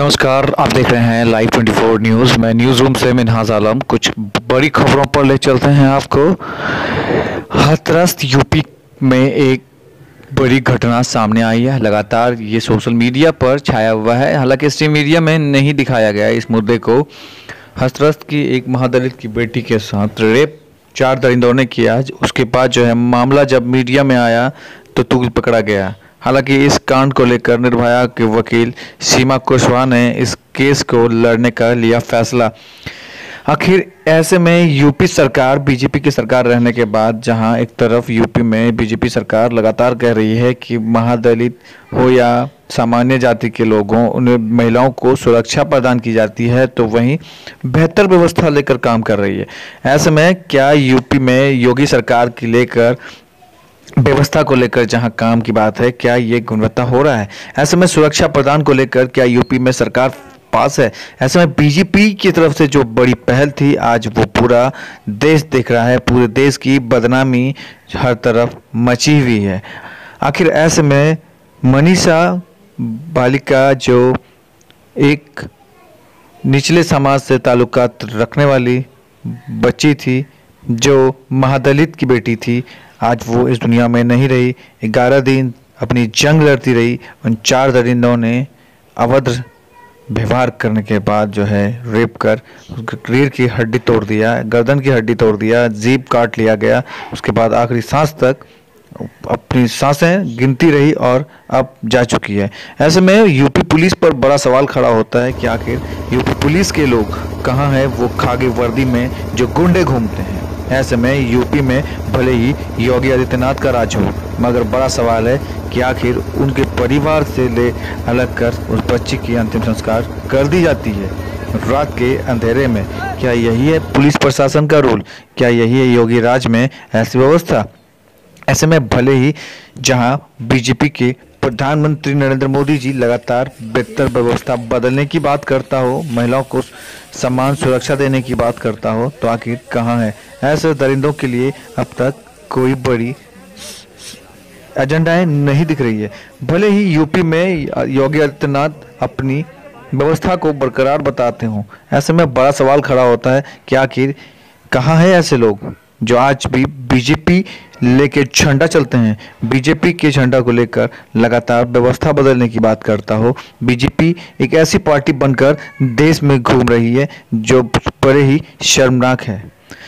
नमस्कार, आप देख रहे हैं लाइव 24 न्यूज़। मैं न्यूज़ रूम से मिनहाज आलम कुछ बड़ी खबरों पर ले चलते हैं आपको। हाथरस यूपी में एक बड़ी घटना सामने आई है। लगातार ये सोशल मीडिया पर छाया हुआ है, हालांकि स्ट्रीम मीडिया में नहीं दिखाया गया इस मुद्दे को। हाथरस की एक महादलित की बेटी के साथ रेप 4 दरिंदों ने किया। उसके बाद जो है मामला जब मीडिया में आया तो तुग पकड़ा गया। हालांकि इस कांड को लेकर निर्भया के वकील सीमा कुशवाहा ने इस केस को लड़ने का लिया फैसला। आखिर ऐसे में यूपी सरकार बीजेपी की सरकार रहने के बाद, जहां एक तरफ यूपी में बीजेपी सरकार लगातार कह रही है कि महादलित हो या सामान्य जाति के लोगों, उन्हें महिलाओं को सुरक्षा प्रदान की जाती है, तो वहीं बेहतर व्यवस्था लेकर काम कर रही है। ऐसे में क्या यूपी में योगी सरकार की लेकर व्यवस्था को लेकर जहां काम की बात है, क्या ये गुणवत्ता हो रहा है? ऐसे में सुरक्षा प्रदान को लेकर क्या यूपी में सरकार पास है? ऐसे में बीजेपी की तरफ से जो बड़ी पहल थी, आज वो पूरा देश देख रहा है। पूरे देश की बदनामी हर तरफ मची हुई है। आखिर ऐसे में मनीषा बालिका जो एक निचले समाज से ताल्लुकात रखने वाली बच्ची थी, जो महादलित की बेटी थी, आज वो इस दुनिया में नहीं रही। 11 दिन अपनी जंग लड़ती रही। उन 4 दरिंदों ने अभद्र व्यवहार करने के बाद जो है रेप कर उसके रीढ़ की हड्डी तोड़ दिया, गर्दन की हड्डी तोड़ दिया, जीभ काट लिया गया। उसके बाद आखिरी सांस तक अपनी सांसें गिनती रही और अब जा चुकी है। ऐसे में यूपी पुलिस पर बड़ा सवाल खड़ा होता है कि आखिर यूपी पुलिस के लोग कहाँ हैं, वो खाकी वर्दी में जो गुंडे घूमते हैं। ऐसे में यूपी में भले ही योगी आदित्यनाथ का राज हो, मगर बड़ा सवाल है कि आखिर उनके परिवार से ले अलग कर उस बच्ची की अंतिम संस्कार कर दी जाती है रात के अंधेरे में। क्या यही है पुलिस प्रशासन का रोल? क्या यही है योगी राज में ऐसी व्यवस्था? ऐसे में भले ही जहां बीजेपी के प्रधानमंत्री नरेंद्र मोदी जी लगातार बेहतर व्यवस्था बदलने की बात करता हो, महिलाओं को समान सुरक्षा देने की बात करता हो, तो आखिर कहाँ है? ऐसे दरिंदों के लिए अब तक कोई बड़ी एजेंडाएं नहीं दिख रही है। भले ही यूपी में योगी आदित्यनाथ अपनी व्यवस्था को बरकरार बताते हों, ऐसे में बड़ा सवाल खड़ा होता है कि आखिर कहाँ है ऐसे लोग जो आज भी बीजेपी लेके झंडा चलते हैं, बीजेपी के झंडा को लेकर लगातार व्यवस्था बदलने की बात करता हो। बीजेपी एक ऐसी पार्टी बनकर देश में घूम रही है जो बड़े ही शर्मनाक है।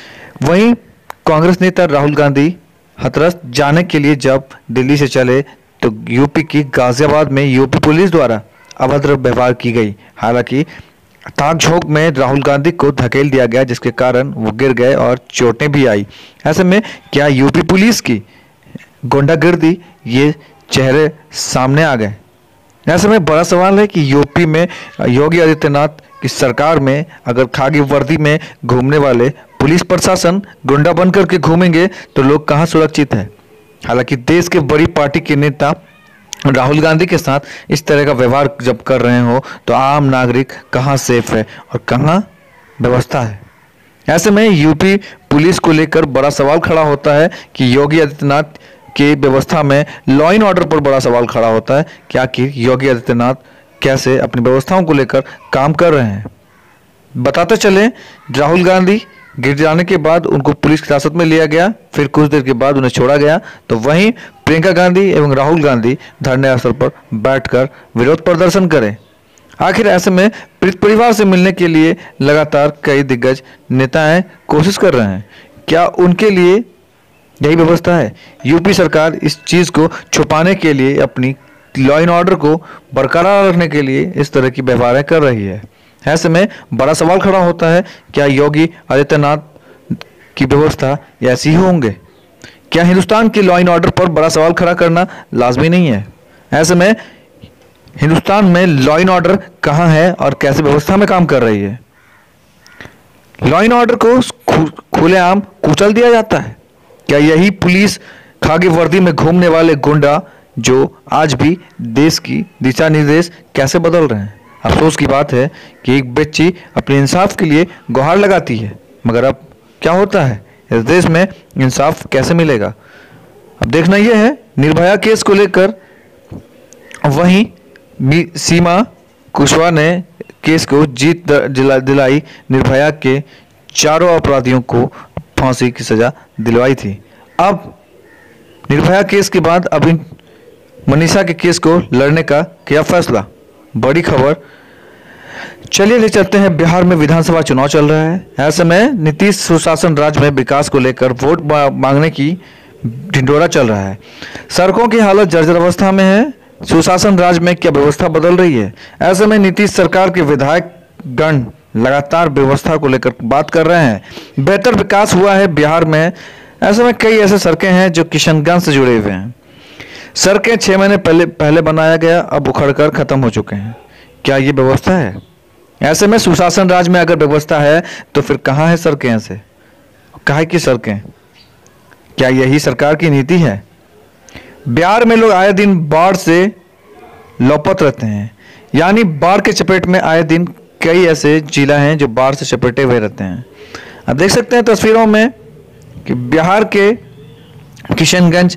वहीं कांग्रेस नेता राहुल गांधी हाथरस जाने के लिए जब दिल्ली से चले तो यूपी की गाजियाबाद में यूपी पुलिस द्वारा अभद्र व्यवहार की गई। हालांकि ताक झोंक में राहुल गांधी को धकेल दिया गया, जिसके कारण वो गिर गए और चोटें भी आई। ऐसे में क्या यूपी पुलिस की गुंडागर्दी ये चेहरे सामने आ गए? ऐसे में बड़ा सवाल है कि यूपी में योगी आदित्यनाथ की सरकार में अगर खाकी वर्दी में घूमने वाले पुलिस प्रशासन गुंडा बन करके घूमेंगे तो लोग कहाँ सुरक्षित है? हालांकि देश के बड़ी पार्टी के नेता राहुल गांधी के साथ इस तरह का व्यवहार जब कर रहे हो तो आम नागरिक कहाँ सेफ है और कहाँ व्यवस्था है? ऐसे में यूपी पुलिस को लेकर बड़ा सवाल खड़ा होता है कि योगी आदित्यनाथ के व्यवस्था में लॉ एंड ऑर्डर पर बड़ा सवाल खड़ा होता है कि आखिर योगी आदित्यनाथ कैसे अपनी व्यवस्थाओं को लेकर काम कर रहे हैं। बताते चले, राहुल गांधी गिर जाने के बाद उनको पुलिस की हिरासत में लिया गया, फिर कुछ देर के बाद उन्हें छोड़ा गया, तो वहीं प्रियंका गांधी एवं राहुल गांधी धरने स्थल पर बैठकर विरोध प्रदर्शन करें। आखिर ऐसे में पीड़ित परिवार से मिलने के लिए लगातार कई दिग्गज नेताएं कोशिश कर रहे हैं। क्या उनके लिए यही व्यवस्था है? यूपी सरकार इस चीज को छुपाने के लिए, अपनी लॉ एंड ऑर्डर को बरकरार रखने के लिए इस तरह की व्यवहारें कर रही है। ऐसे में बड़ा सवाल खड़ा होता है, क्या योगी आदित्यनाथ की व्यवस्था ऐसी ही होंगे? क्या हिंदुस्तान के लॉ एंड ऑर्डर पर बड़ा सवाल खड़ा करना लाजमी नहीं है? ऐसे में हिंदुस्तान में लॉ एंड ऑर्डर कहाँ है और कैसे व्यवस्था में काम कर रही है? लॉ एंड ऑर्डर को खुलेआम कुचल दिया जाता है। क्या यही पुलिस खाकी वर्दी में घूमने वाले गुंडा जो आज भी देश की दिशा निर्देश कैसे बदल रहे हैं? अफसोस की बात है कि एक बच्ची अपने इंसाफ के लिए गुहार लगाती है, मगर अब क्या होता है? इस देश में इंसाफ कैसे मिलेगा? अब देखना यह है निर्भया केस को लेकर। वहीं सीमा कुशवाहा ने केस को जीत दिलाई। निर्भया के चारों अपराधियों को फांसी की सजा दिलवाई थी। अब निर्भया केस के बाद अभी मनीषा के केस को लड़ने का किया फैसला। बड़ी खबर। चलिए ले चलते हैं। बिहार में विधानसभा चुनाव चल रहा है। ऐसे में नीतीश सुशासन राज में विकास को लेकर वोट मांगने की ढिंढोरा चल रहा है। सड़कों की हालत जर्जर अवस्था में है। सुशासन राज में क्या व्यवस्था बदल रही है? ऐसे में नीतीश सरकार के विधायक गण लगातार व्यवस्था को लेकर बात कर रहे हैं। बेहतर विकास हुआ है बिहार में। ऐसे में कई ऐसे सड़कें हैं जो किशनगंज से जुड़े हुए हैं। सड़कें 6 महीने पहले बनाया गया, अब उखड़कर खत्म हो चुके हैं। क्या ये व्यवस्था है? ऐसे में सुशासन राज में अगर व्यवस्था है तो फिर कहाँ है सड़कें? ऐसे काहे की सड़कें? क्या यही सरकार की नीति है? बिहार में लोग आए दिन बाढ़ से लौपत रहते हैं, यानी बाढ़ के चपेट में आए दिन कई ऐसे जिला हैं जो बाढ़ से चपेटे हुए रहते हैं। अब देख सकते हैं तस्वीरों में कि बिहार के किशनगंज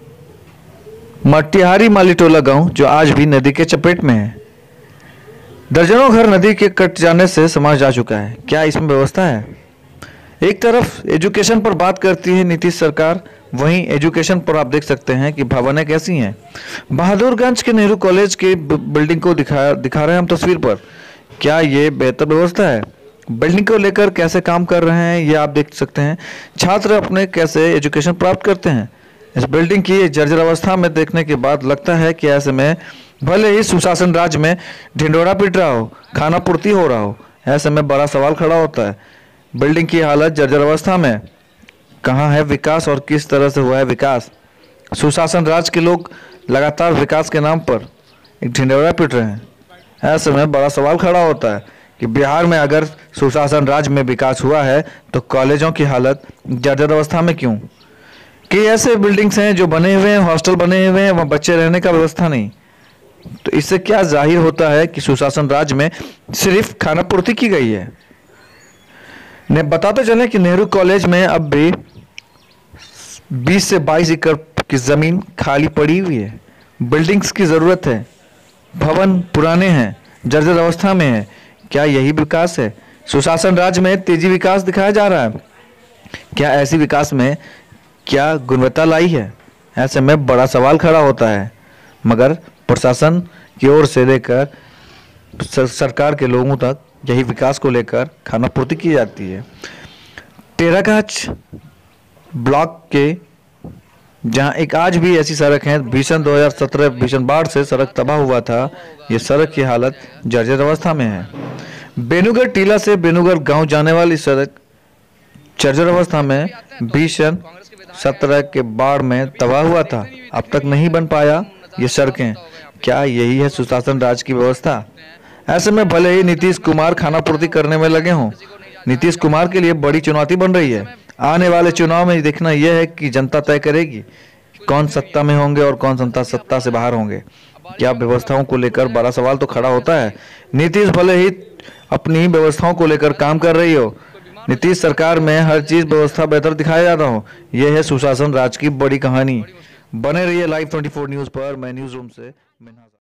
मटिहारी मालीटोला गांव जो आज भी नदी के चपेट में है। दर्जनों घर नदी के कट जाने से समाज जा चुका है। क्या इसमें व्यवस्था है? एक तरफ एजुकेशन पर बात करती है नीतीश सरकार, वहीं एजुकेशन पर आप देख सकते हैं कि भवनें कैसी हैं। बहादुरगंज के नेहरू कॉलेज की बिल्डिंग को दिखा रहे हैं हम तस्वीर पर। क्या ये बेहतर व्यवस्था है? बिल्डिंग को लेकर कैसे काम कर रहे हैं ये आप देख सकते हैं। छात्र अपने कैसे एजुकेशन प्राप्त करते हैं। इस बिल्डिंग की जर्जर अवस्था में देखने के बाद लगता है कि ऐसे में भले ही सुशासन राज में ढिंडोरा पीट रहा हो, खाना पूर्ति हो रहा हो, ऐसे में बड़ा सवाल खड़ा होता है। बिल्डिंग की हालत जर्जर अवस्था में, कहाँ है विकास और किस तरह से हुआ है विकास? सुशासन राज के लोग लगातार विकास के नाम पर एक ढिंडोरा पीट रहे हैं। ऐसे में बड़ा सवाल खड़ा होता है कि बिहार में अगर सुशासन राज में विकास हुआ है तो कॉलेजों की हालत जर्जर अवस्था में क्यों? कई ऐसे बिल्डिंग्स हैं जो बने हुए हैं, हॉस्टल बने हुए हैं, वहाँ बच्चे रहने का व्यवस्था नहीं। तो इससे क्या जाहिर होता है कि सुशासन राज में सिर्फ खाना पूर्ति की गई है। बताते चलें कि नेहरू कॉलेज में अब भी 20 से 22 एकड़ की जमीन खाली पड़ी हुई है। बिल्डिंग्स की जरूरत है, भवन पुराने हैं, जर्जर अवस्था में है। क्या यही विकास है? सुशासन राज में तेजी विकास दिखाया जा रहा है। क्या ऐसी विकास में क्या गुणवत्ता लाई है? ऐसे में बड़ा सवाल खड़ा होता है। मगर प्रशासन की ओर से लेकर सरकार के लोगों तक यही विकास को लेकर खाना पूर्ति की जाती है। टेरागाछ ब्लॉक के जहां एक आज भी ऐसी सड़क है, भीषण 2017 भीषण बाढ़ से सड़क तबाह हुआ था। ये सड़क की हालत जर्जर अवस्था में है। बेनुगढ़ टीला से बेनुगढ़ गांव जाने वाली सड़क जर्जर अवस्था में भीषण 17 के बाढ़ में तबाह हुआ था, अब तक नहीं बन पाया ये सड़कें। क्या यही है सुशासन राज की व्यवस्था? ऐसे में भले ही नीतीश कुमार खाना पूर्ति करने में लगे हों, नीतीश कुमार के लिए बड़ी चुनौती बन रही है। आने वाले चुनाव में देखना यह है कि जनता तय करेगी कौन सत्ता में होंगे और कौन सत्ता से बाहर होंगे। क्या व्यवस्थाओं को लेकर बड़ा सवाल तो खड़ा होता है। नीतीश भले ही अपनी व्यवस्थाओं को लेकर काम कर रही हो, नीतीश सरकार में हर चीज व्यवस्था बेहतर दिखाया जाता हो, यह है सुशासन राज की बड़ी कहानी। बने रहिए लाइव 24 न्यूज पर। मैं न्यूज रूम से